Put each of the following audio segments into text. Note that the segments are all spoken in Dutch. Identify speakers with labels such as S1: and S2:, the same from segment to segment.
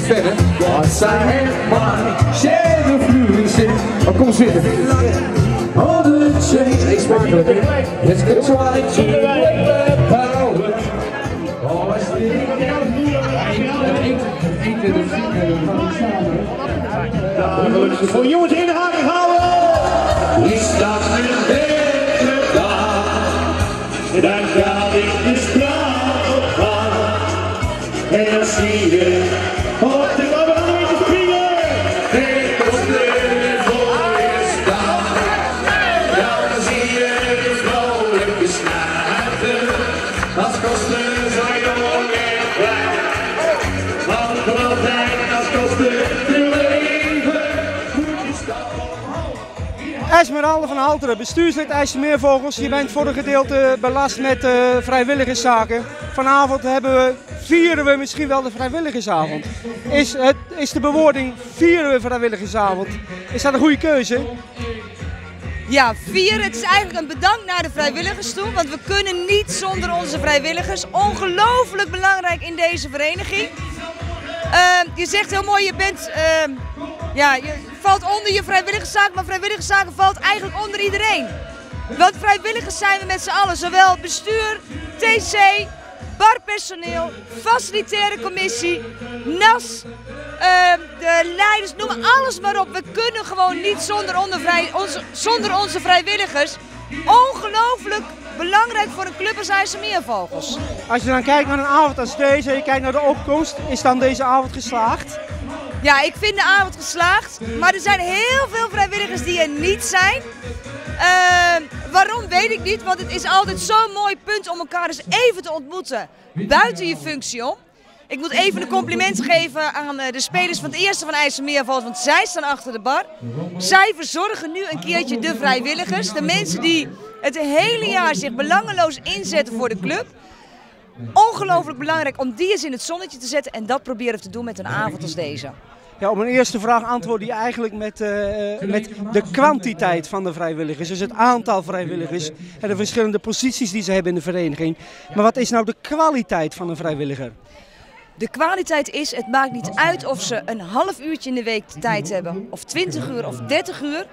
S1: verder. Als zij het maar de vloer zit. Maar kom zitten. All the change. Ik smakelijk, hè? Let's get right to the power. Oh, is dit? Het eten, de vrienden, van de samen.
S2: Voor jongens in de haken houden!
S1: Is dat een betere dag?
S2: Dan ga ik de straat op gaan. En dan zie je op de kamer een beetje springen.
S1: Ik was de mooie dag. Dan zie je de vrolijke snaten. Als kosten zijn jong en klein. Want altijd als kosten te leven.
S3: Esmeralda van Halteren, bestuurslid IJsselmeervogels. Je bent voor een gedeelte belast met vrijwilligerszaken. Vanavond vieren we misschien wel de vrijwilligersavond. Is de bewoording vieren we vrijwilligersavond? Is dat een goede keuze?
S4: Ja, vieren. Het is eigenlijk een bedankt naar de vrijwilligers toe, want we kunnen niet zonder onze vrijwilligers. Ongelooflijk belangrijk in deze vereniging. Je zegt heel mooi, je valt onder je vrijwilligerszaak, maar vrijwilligerszaken valt eigenlijk onder iedereen. Want vrijwilligers zijn we met z'n allen, zowel bestuur, TC, barpersoneel, facilitaire commissie, NAS, de leiders, noem alles maar op. We kunnen gewoon niet zonder onze vrijwilligers. Ongelooflijk belangrijk voor een club als IJsselmeervogels.
S3: Als je dan kijkt naar een avond als deze en je kijkt naar de opkomst, is dan deze avond geslaagd?
S4: Ja, ik vind de avond geslaagd, maar er zijn heel veel vrijwilligers die er niet zijn. Waarom weet ik niet, want het is altijd zo'n mooi punt om elkaar eens even te ontmoeten buiten je functie om. Ik moet even een compliment geven aan de spelers van het eerste van IJsselmeervogels, want zij staan achter de bar. Zij verzorgen nu een keertje de vrijwilligers, de mensen die het hele jaar zich belangeloos inzetten voor de club. Ongelooflijk belangrijk om die eens in het zonnetje te zetten en dat proberen we te doen met een avond als deze.
S3: Ja, op mijn eerste vraag antwoordde je eigenlijk met de kwantiteit van de vrijwilligers. Dus het aantal vrijwilligers en de verschillende posities die ze hebben in de vereniging. Maar wat is nou de kwaliteit van een vrijwilliger?
S4: De kwaliteit is, het maakt niet uit of ze een half uurtje in de week de tijd hebben, of 20 uur of 30 uur.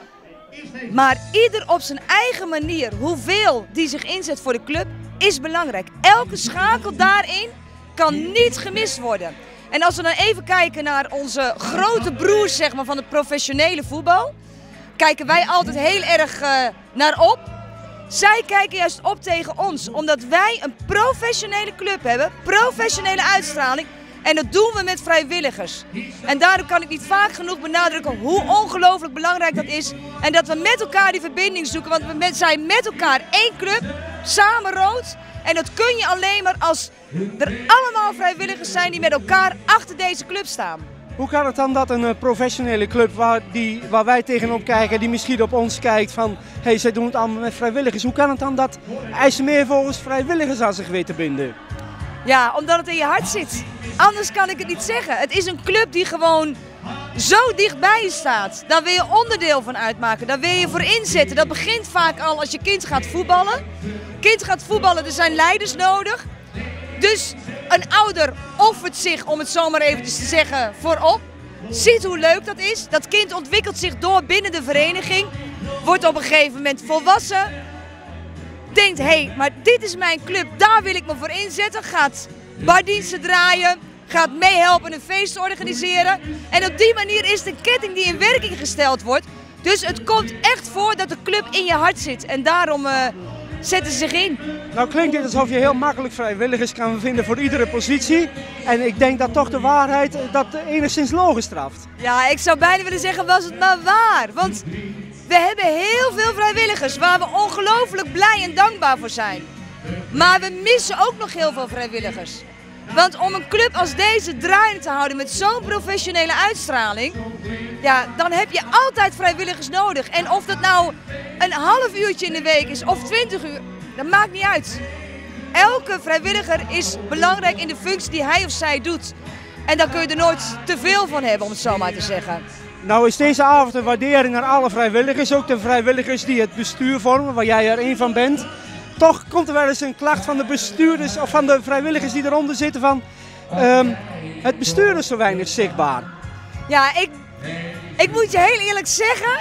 S4: Maar ieder op zijn eigen manier, hoeveel die zich inzet voor de club, is belangrijk. Elke schakel daarin kan niet gemist worden. En als we dan even kijken naar onze grote broers zeg maar, van het professionele voetbal, kijken wij altijd heel erg naar op. Zij kijken juist op tegen ons, omdat wij een professionele club hebben, professionele uitstraling. En dat doen we met vrijwilligers. En daarom kan ik niet vaak genoeg benadrukken hoe ongelooflijk belangrijk dat is. En dat we met elkaar die verbinding zoeken, want we zijn met elkaar één club, samen rood. En dat kun je alleen maar als er allemaal vrijwilligers zijn die met elkaar achter deze club staan.
S3: Hoe kan het dan dat een professionele club waar wij tegenop kijken, die misschien op ons kijkt van hey, zij doen het allemaal met vrijwilligers. Hoe kan het dan dat IJsselmeervogels vrijwilligers aan zich weet te binden?
S4: Ja, omdat het in je hart zit. Anders kan ik het niet zeggen. Het is een club die gewoon zo dichtbij je staat. Daar wil je onderdeel van uitmaken. Daar wil je voor inzetten. Dat begint vaak al als je kind gaat voetballen. Kind gaat voetballen, er zijn leiders nodig. Dus een ouder offert zich, om het zomaar eventjes te zeggen, voorop. Ziet hoe leuk dat is. Dat kind ontwikkelt zich door binnen de vereniging. Wordt op een gegeven moment volwassen. Denkt, hé, maar dit is mijn club, daar wil ik me voor inzetten. Gaat bardiensten draaien, gaat meehelpen een feest te organiseren. En op die manier is de ketting die in werking gesteld wordt. Dus het komt echt voor dat de club in je hart zit. En daarom zetten ze zich in.
S3: Nou klinkt het alsof je heel makkelijk vrijwilligers kan vinden voor iedere positie. En ik denk dat toch de waarheid dat enigszins logisch straft.
S4: Ja, ik zou bijna willen zeggen, was het maar waar. Want we hebben heel veel vrijwilligers waar we ongelooflijk blij en dankbaar voor zijn. Maar we missen ook nog heel veel vrijwilligers. Want om een club als deze draaiende te houden met zo'n professionele uitstraling, ja, dan heb je altijd vrijwilligers nodig. En of dat nou een half uurtje in de week is of 20 uur, dat maakt niet uit. Elke vrijwilliger is belangrijk in de functie die hij of zij doet. En daar kun je er nooit te veel van hebben, om het zo maar te zeggen.
S3: Nou is deze avond een waardering naar alle vrijwilligers, ook de vrijwilligers die het bestuur vormen, waar jij er één van bent. Toch komt er wel eens een klacht van de bestuurders of van de vrijwilligers die eronder zitten van, Het bestuur is zo weinig zichtbaar.
S4: Ja, ik moet je heel eerlijk zeggen,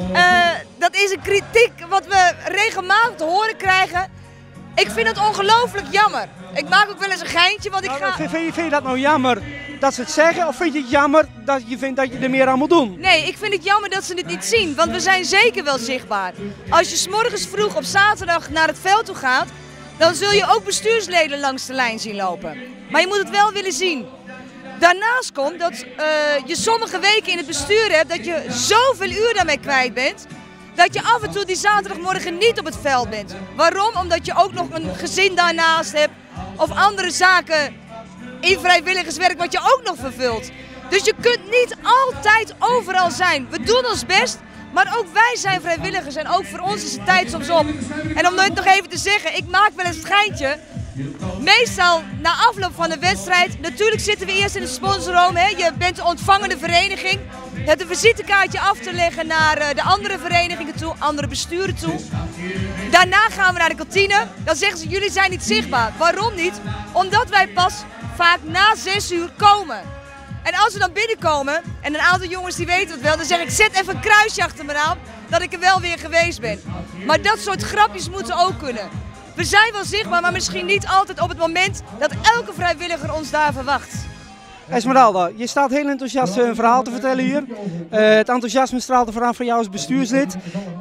S4: dat is een kritiek wat we regelmatig te horen krijgen. Ik vind het ongelooflijk jammer. Ik maak ook wel eens een geintje, want ik ga...
S3: Vind je dat nou jammer dat ze het zeggen, of vind je het jammer dat je vindt dat je er meer aan moet doen?
S4: Nee, ik vind het jammer dat ze het niet zien, want we zijn zeker wel zichtbaar. Als je 's morgens vroeg op zaterdag naar het veld toe gaat, dan zul je ook bestuursleden langs de lijn zien lopen. Maar je moet het wel willen zien. Daarnaast komt dat je sommige weken in het bestuur hebt dat je zoveel uur daarmee kwijt bent, dat je af en toe die zaterdagmorgen niet op het veld bent. Waarom? Omdat je ook nog een gezin daarnaast hebt of andere zaken in vrijwilligerswerk wat je ook nog vervult. Dus je kunt niet altijd overal zijn. We doen ons best, maar ook wij zijn vrijwilligers en ook voor ons is de tijd soms op. En om het nog even te zeggen, ik maak wel eens het geintje. Meestal na afloop van de wedstrijd, natuurlijk zitten we eerst in de sponsorroom. Je bent de ontvangende vereniging. Je hebt een visitekaartje af te leggen naar de andere verenigingen toe, andere besturen toe. Daarna gaan we naar de kantine. Dan zeggen ze, jullie zijn niet zichtbaar. Waarom niet? Omdat wij pas vaak na 6 uur komen. En als we dan binnenkomen, en een aantal jongens die weten het wel, dan zeg ik, zet even een kruisje achter me aan dat ik er wel weer geweest ben. Maar dat soort grapjes moeten ook kunnen. We zijn wel zichtbaar, maar misschien niet altijd op het moment dat elke vrijwilliger ons daar verwacht.
S3: Esmeralda, je staat heel enthousiast een verhaal te vertellen hier. Het enthousiasme straalt er vanaf van jou als bestuurslid.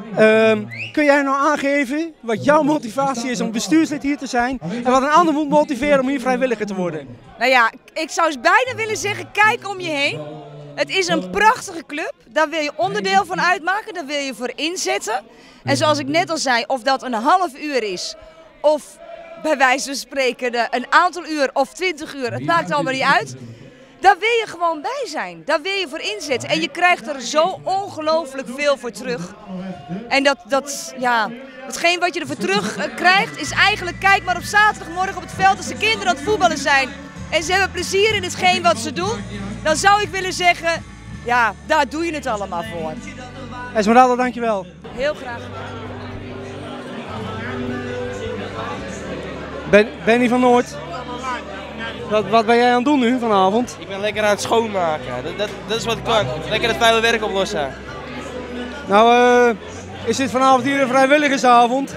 S3: Kun jij nou aangeven wat jouw motivatie is om bestuurslid hier te zijn en wat een ander moet motiveren om hier vrijwilliger te worden?
S4: Nou ja, ik zou eens bijna willen zeggen, kijk om je heen. Het is een prachtige club, daar wil je onderdeel van uitmaken, daar wil je voor inzetten. En zoals ik net al zei, of dat een half uur is of bij wijze van spreken een aantal uur of 20 uur, het maakt allemaal niet uit. Daar wil je gewoon bij zijn, daar wil je voor inzetten en je krijgt er zo ongelooflijk veel voor terug. En hetgeen wat je ervoor terug krijgt is eigenlijk, kijk maar op zaterdagmorgen op het veld als de kinderen aan het voetballen zijn en ze hebben plezier in hetgeen wat ze doen, dan zou ik willen zeggen, ja, daar doe je het allemaal voor.
S3: Esmeralda, dankjewel.
S4: Heel graag
S3: gedaan. Benny van Noord. Wat ben jij aan het doen nu vanavond?
S5: Ik ben lekker aan het schoonmaken. Dat is wat ik kan. Lekker het vuile werk oplossen.
S3: Nou, is dit vanavond hier een vrijwilligersavond.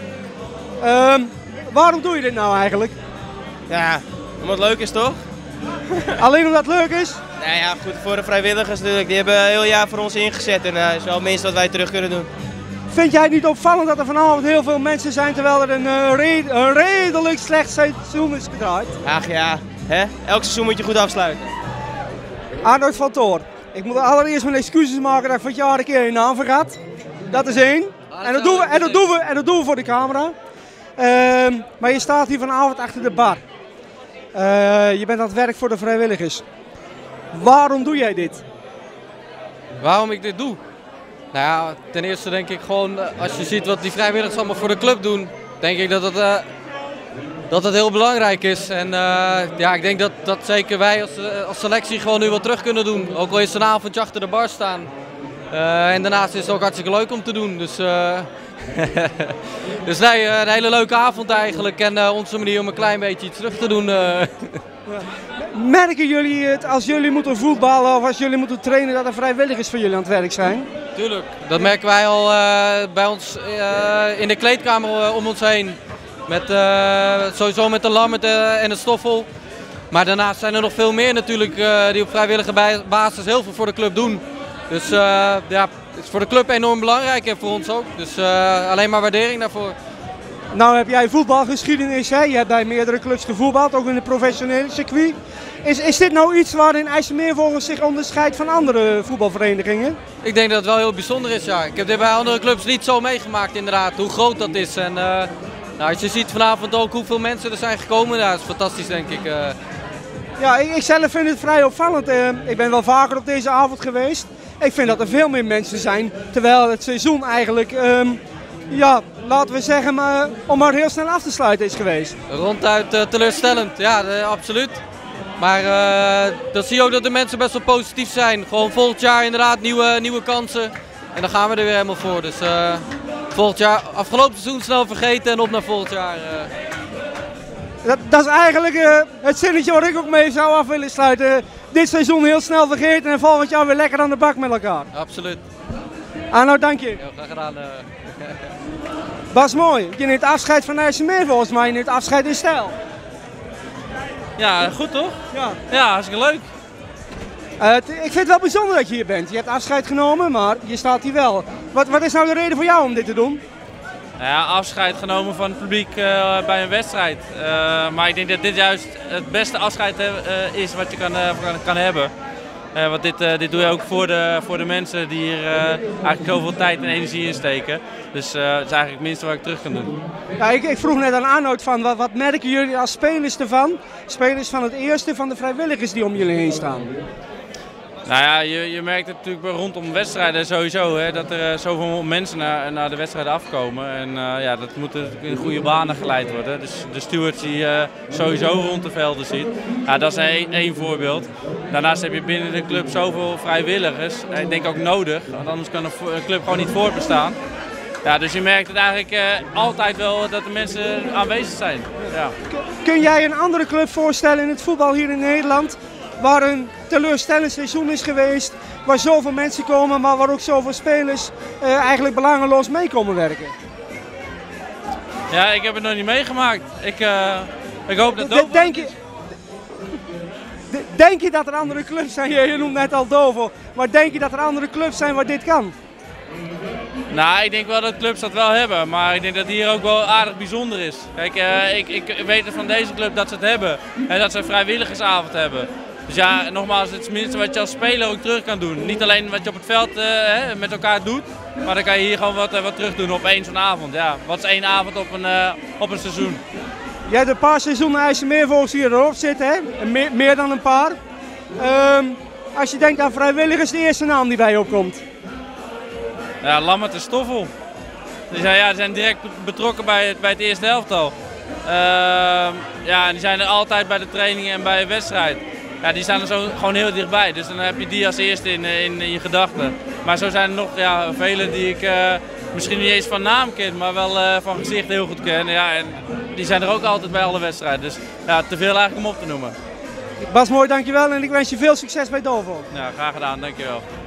S3: Waarom doe je dit nou eigenlijk?
S5: Ja, omdat het leuk is toch?
S3: Alleen omdat het leuk is?
S5: Nou ja, goed voor de vrijwilligers natuurlijk. Die hebben een heel jaar voor ons ingezet en dat is wel minst wat wij terug kunnen doen.
S3: Vind jij het niet opvallend dat er vanavond heel veel mensen zijn terwijl er een redelijk slecht seizoen is gedraaid?
S5: Ach ja, hè? Elk seizoen moet je goed afsluiten.
S3: Arnold van Toor, ik moet allereerst mijn excuses maken dat ik van het jaar een keer je naam vergat. Dat is één. En dat doen we voor de camera. Maar je staat hier vanavond achter de bar. Je bent aan het werk voor de vrijwilligers. Waarom doe jij dit?
S6: Waarom ik dit doe? Nou ja, ten eerste denk ik gewoon, als je ziet wat die vrijwilligers allemaal voor de club doen, denk ik dat het heel belangrijk is. En ja, ik denk dat zeker wij als selectie gewoon nu wat terug kunnen doen. Ook al is een avondje achter de bar staan. En daarnaast is het ook hartstikke leuk om te doen. Dus nee, een hele leuke avond eigenlijk en onze manier om een klein beetje iets terug te doen.
S3: Merken jullie het als jullie moeten voetballen of als jullie moeten trainen dat er vrijwilligers voor jullie aan het werk zijn?
S6: Tuurlijk, dat merken wij al bij ons in de kleedkamer om ons heen. Sowieso met de Lammert en het Stoffel. Maar daarnaast zijn er nog veel meer natuurlijk die op vrijwillige basis heel veel voor de club doen. Dus ja, het is voor de club enorm belangrijk en voor ons ook. Dus alleen maar waardering daarvoor.
S3: Nou heb jij voetbalgeschiedenis, hè? Je hebt bij meerdere clubs gevoetbald, ook in het professionele circuit. Is dit nou iets waarin IJsselmeervogels zich onderscheidt van andere voetbalverenigingen?
S6: Ik denk dat het wel heel bijzonder is, ja. Ik heb dit bij andere clubs niet zo meegemaakt inderdaad, hoe groot dat is. En nou, als je ziet vanavond ook hoeveel mensen er zijn gekomen, ja, dat is fantastisch denk ik.
S3: Ja, ik zelf vind het vrij opvallend. Ik ben wel vaker op deze avond geweest. Ik vind dat er veel meer mensen zijn, terwijl het seizoen eigenlijk, ja, laten we zeggen, om maar heel snel af te sluiten is geweest.
S6: Ronduit teleurstellend, ja, absoluut. Maar dan zie je ook dat de mensen best wel positief zijn. Gewoon volgend jaar inderdaad nieuwe kansen. En dan gaan we er weer helemaal voor. Dus volgend jaar, afgelopen seizoen snel vergeten en op naar volgend jaar.
S3: Dat is eigenlijk het zinnetje wat ik ook mee zou af willen sluiten. Dit seizoen heel snel vergeten en volgend jaar weer lekker aan de bak met elkaar.
S6: Absoluut.
S3: Arno, dank je.
S6: Heel graag gedaan.
S3: Bas, mooi. Je neemt afscheid van IJsselmeer volgens mij. Je neemt afscheid in stijl.
S7: Ja, goed toch?
S3: Ja.
S7: Ja, hartstikke leuk.
S3: Ik vind het wel bijzonder dat je hier bent. Je hebt afscheid genomen, maar je staat hier wel. Wat is nou de reden voor jou om dit te doen?
S7: Nou ja, afscheid genomen van het publiek bij een wedstrijd. Maar ik denk dat dit juist het beste afscheid is wat je kan hebben. Want dit doe je ook voor de mensen die hier eigenlijk zoveel tijd en energie in steken. Dus dat is eigenlijk het minste wat ik terug kan doen.
S3: Ja, ik vroeg net aan Arnoud van wat merken jullie als spelers ervan? Spelers van het eerste, van de vrijwilligers die om jullie heen staan.
S7: Nou ja, je merkt het natuurlijk rondom wedstrijden sowieso, hè, dat er zoveel mensen naar de wedstrijden afkomen. En ja, dat moet in goede banen geleid worden. Dus de stewards die je sowieso rond de velden ziet. Ja, dat is één voorbeeld. Daarnaast heb je binnen de club zoveel vrijwilligers. Ik denk ook nodig, want anders kan een club gewoon niet voortbestaan. Ja, dus je merkt het eigenlijk altijd wel dat de mensen aanwezig zijn. Ja.
S3: Kun jij een andere club voorstellen in het voetbal hier in Nederland? Waar een teleurstellend seizoen is geweest, waar zoveel mensen komen, maar waar ook zoveel spelers eigenlijk belangeloos mee komen werken.
S7: Ja, ik heb het nog niet meegemaakt. Ik hoop dat
S3: Denk je dat er andere clubs zijn? Je noemt net al Dovo, maar denk je dat er andere clubs zijn waar dit kan?
S7: Nou, ik denk wel dat clubs dat wel hebben, maar ik denk dat hier ook wel aardig bijzonder is. Kijk, ik weet van deze club dat ze het hebben en dat ze een vrijwilligersavond hebben. Dus ja, nogmaals, het is het minste wat je als speler ook terug kan doen. Niet alleen wat je op het veld met elkaar doet, maar dan kan je hier gewoon wat terug doen op één zo'n avond. Ja, wat is één avond op een seizoen?
S3: Jij hebt een paar seizoenen IJsselmeervogels hier erop zitten, hè? Meer dan een paar. Als je denkt aan vrijwilligers, de eerste naam die bij je opkomt.
S7: Ja, Lammert en Stoffel. Die zijn direct betrokken bij het eerste elftal. Ja, die zijn er altijd bij de trainingen en bij een wedstrijd. Ja, die staan er zo gewoon heel dichtbij, dus dan heb je die als eerste in je gedachten. Maar zo zijn er nog velen die ik misschien niet eens van naam ken, maar wel van gezicht heel goed ken. Ja, en die zijn er ook altijd bij alle wedstrijden, dus ja, te veel eigenlijk om op te noemen.
S3: Bas, mooi, dankjewel en ik wens je veel succes bij Dovo.
S7: Ja, graag gedaan, dankjewel.